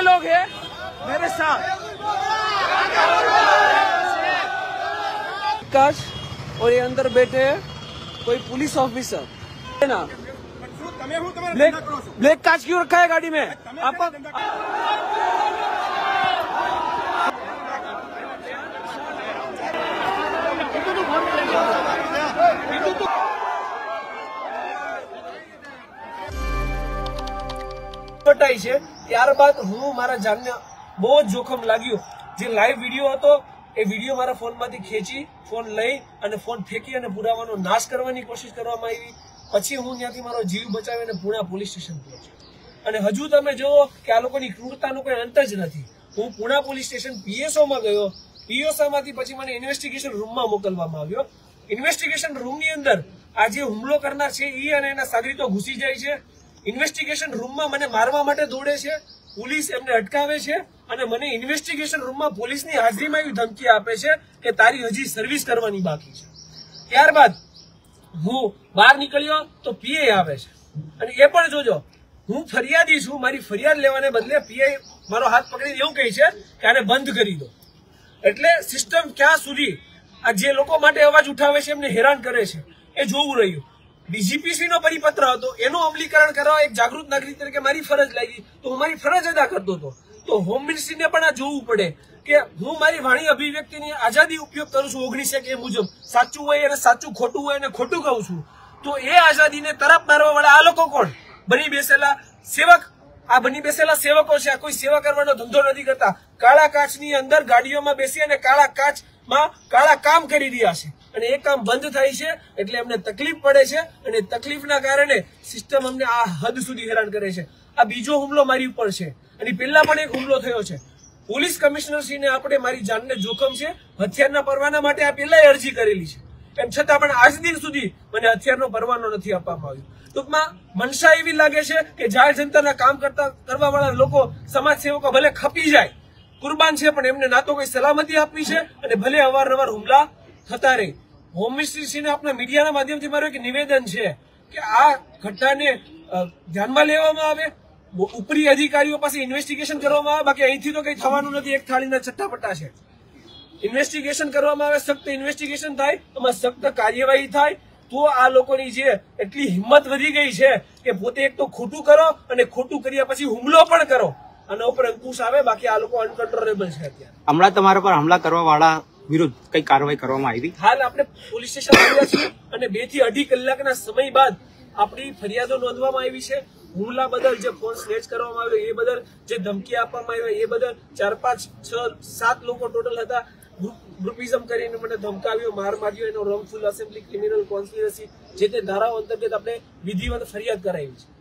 कितने लोग हैं मेरे साथ? काश और ये अंदर बैठे हैं कोई पुलिस ऑफिसर है ना। ब्लैक कांच क्यों रखा है गाड़ी में? आपका પટાઈ છે ત્યારબાદ હું મારા જાનને બહુ જોખમ લાગ્યું। જે લાઈવ વિડીયો હતો એ વિડીયો મારા ફોનમાંથી ખેંચી ફોન લઈ અને ફોન ફેંકી અને પુરાવાનો નાશ કરવાની કોશિશ કરવામાં આવી। પછી હું ત્યાંથી મારો જીવ બચાવીને પુણા પોલીસ સ્ટેશન પહોંચ્યો અને હજુ તમે જુઓ કે આ લોકોની ક્રૂરતાનો કોઈ અંત જ નથી। હું પુણા પોલીસ સ્ટેશન પીએસઓમાં ગયો, પીએસઓમાંથી પછી મને ઇન્વેસ્ટિગેશન રૂમમાં મોકલવામાં આવ્યો। ઇન્વેસ્ટિગેશન રૂમની અંદર આ જે હુમલો કરનાર છે એ અને એના સાગરીતો ઘૂસી જાય છે। ઇન્વેસ્ટિગેશન રૂમમાં મને મારવા માટે દોડે છે, પોલીસ એમને અટકાવે છે અને મને ઇન્વેસ્ટિગેશન રૂમમાં પોલીસની હાજરીમાં એવી ધમકી આપે છે કે તારી હજી સર્વિસ કરવાની બાકી છે। ત્યારબાદ હું બહાર નીકળ્યો તો પીઆઈ આવે છે અને એ પણ જોજો હું ફરિયાદી છું, મારી ફરિયાદ લેવાને બદલે પીઆઈ મારો હાથ પકડીને એવું કહે છે કે આને બંધ કરી દો। એટલે સિસ્ટમ ક્યાં સુધી આ જે લોકો માટે અવાજ ઉઠાવે છે એમને હેરાન કરે છે એ જોવું રહ્યું। ડીજીપીસી નો પરિપત્ર હતો એનું અમલીકરણ કરવા એક જાગૃત નાગરિક તરીકે મારી ફરજ લાગી તો હું મારી ફરજ અદા કરતો હતો। તો હોમ મિનિસ્ટ્રીને પણ આ જોવું પડે કે હું મારી વાણી અભિવ્યક્તિની આઝાદી ઉપયોગ કરું છું 19 મુજબ, સાચું હોય અને સાચું, ખોટું હોય અને ખોટું કહું છું। તો એ આઝાદીને તરફ મારવા વાળા આ લોકો કોણ? બની બેસેલા સેવક। આ બની બેસેલા સેવકો છે, આ કોઈ સેવા કરવાનો ધંધો નથી કરતા। કાળા કાચની અંદર ગાડીઓમાં બેસી અને કાળા કાચમાં કાળા કામ કરી રહ્યા છે અને એ કામ બંધ થાય છે એટલે એમને તકલીફ પડે છે અને તકલીફના કારણે સિસ્ટમ અમને આ હદ સુધી હેરાન કરે છે। આ બીજો હુમલો મારી ઉપર છે અને પહેલા પણ એક હુમલો થયો છે। પોલીસ કમિશનરશ્રીને આપણે મારી જાનને જોખમ છે, હથિયારના પરવાના માટે આ પહેલા અરજી કરેલી છે, એમ છતાં પણ આજ દિન સુધી મને હથિયારનો પરવાનો નથી આપવામાં આવ્યો। ટૂંકમાં મનસા એવી લાગે છે કે જાહેર જનતાના કામ કરવા વાળા લોકો, સમાજ સેવકો ભલે ખપી જાય, કુરબાન છે, પણ એમને ના તો કોઈ સલામતી આપવી છે અને ભલે અવારનવાર હુમલા થતા રહે। હોમ મિનિસ્ટ્રીને આપણા મીડિયાના માધ્યમથી મારું એક નિવેદન છે કે આ ઘટનાને ધ્યાનમાં લેવામાં આવે, ઉપરી અધિકારીઓ પાસે ઇન્વેસ્ટિગેશન કરવામાં આવે। બાકી અહીંથી તો કઈ થવાનું નથી, એક થાળીના ચટ્ટાપટ્ટા છે। ઇન્વેસ્ટિગેશન કરવામાં આવે, સખ્ત ઇન્વેસ્ટિગેશન થાય, એમાં સખ્ત કાર્યવાહી થાય તો આ લોકોની જે એટલી હિંમત વધી ગઈ છે કે પોતે એક તો ખોટું કરો અને ખોટું કર્યા પછી હુમલો પણ કરો, આના ઉપર અંકુશ આવે। બાકી આ લોકો અનકન્ટ્રોલેબલ છે। અત્યારે હમણાં તમારા પર હુમલા કરવા વાળા વિરુદ્ધ કઈ કાર્યવાહી કરવામાં આવી? હાલ આપણે પોલીસ સ્ટેશન આવ્યા છીએ અને 2 થી 2.5 કલાકના સમય બાદ આપણી ફરિયાદો નોંધવામાં આવી છે। હુમલા બદલ જે ફોન સ્નેચ કરવામાં આવ્યો એ બદલ, જે ધમકી આપવામાં આવી એ બદલ 4, 5, 6, 7 લોકો ટોટલ હતા। ગ્રુપિઝમ કરીને મને ધમકાવ્યો, માર માર્યો, એનો રોંગફુલ એસેમ્બલી, ક્રિમિનલ કોન્સ્પિરસી, જે તે ધારાઓ અંતર્ગત આપણે વિધિવત ફરિયાદ કરાવી છે।